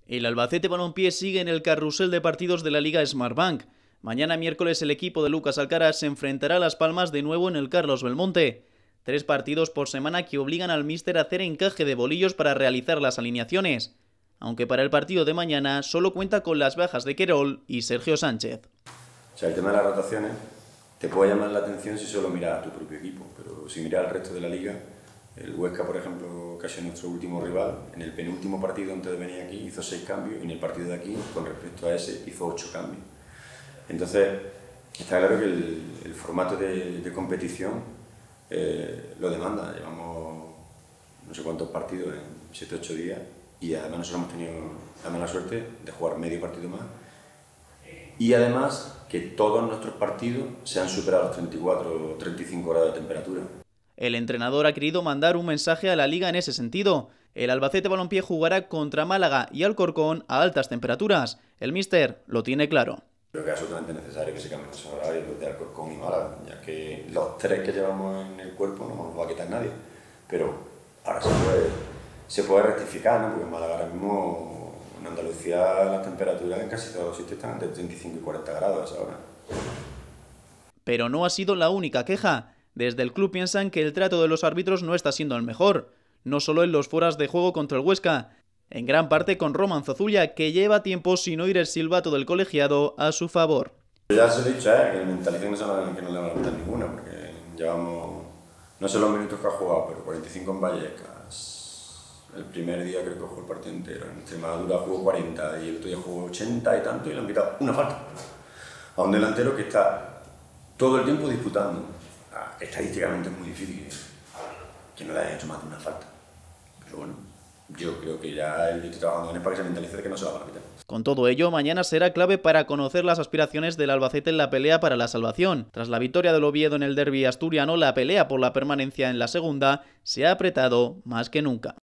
El Albacete Balompié sigue en el carrusel de partidos de la Liga Smartbank. Mañana miércoles el equipo de Lucas Alcaraz se enfrentará a Las Palmas de nuevo en el Carlos Belmonte. 3 partidos por semana que obligan al míster a hacer encaje de bolillos para realizar las alineaciones. Aunque para el partido de mañana solo cuenta con las bajas de Querol y Sergio Sánchez. O sea, el tema de las rotaciones te puede llamar la atención si solo miras a tu propio equipo, pero si miras al resto de la liga, el Huesca, por ejemplo, que ha sido nuestro último rival, en el penúltimo partido antes de venir aquí hizo 6 cambios y en el partido de aquí, con respecto a ese, hizo 8 cambios. Entonces, está claro que el formato de competición lo demanda. Llevamos no sé cuántos partidos en 7-8 días y además nosotros hemos tenido la mala suerte de jugar medio partido más y además que todos nuestros partidos se han superado los 34 o 35 grados de temperatura. El entrenador ha querido mandar un mensaje a la liga en ese sentido. El Albacete Balompié jugará contra Málaga y Alcorcón a altas temperaturas. El míster lo tiene claro. Creo que es absolutamente necesario que se cambien esos horarios de Alcorcón y Málaga, ya que los 3 que llevamos en el cuerpo no nos va a quitar nadie. Pero ahora se puede rectificar, ¿no? Porque en Málaga ahora mismo, en Andalucía, las temperaturas en casi todos los sitios están entre 35 y 40 grados a esa hora. Pero no ha sido la única queja. Desde el club piensan que el trato de los árbitros no está siendo el mejor, no solo en los fueras de juego contra el Huesca, en gran parte con Roman Zozulia, que lleva tiempo sin oír el silbato del colegiado a su favor. Ya se lo he dicho, que el mentalización que no le va a meter ninguna, porque llevamos, no sé los minutos que ha jugado, pero 45 en Vallecas. El primer día creo que jugó el partido entero, en Extremadura jugó 40 y el otro día jugó 80 y tanto y le han quitado una falta a un delantero que está todo el tiempo disputando. Estadísticamente es muy difícil que no le hayan hecho más de una falta, pero bueno, yo creo que ya el estoy trabajando con él para que se mentalice de que no se la van a quitar. Con todo ello, mañana será clave para conocer las aspiraciones del Albacete en la pelea para la salvación. Tras la victoria del Oviedo en el derbi asturiano, la pelea por la permanencia en la segunda se ha apretado más que nunca.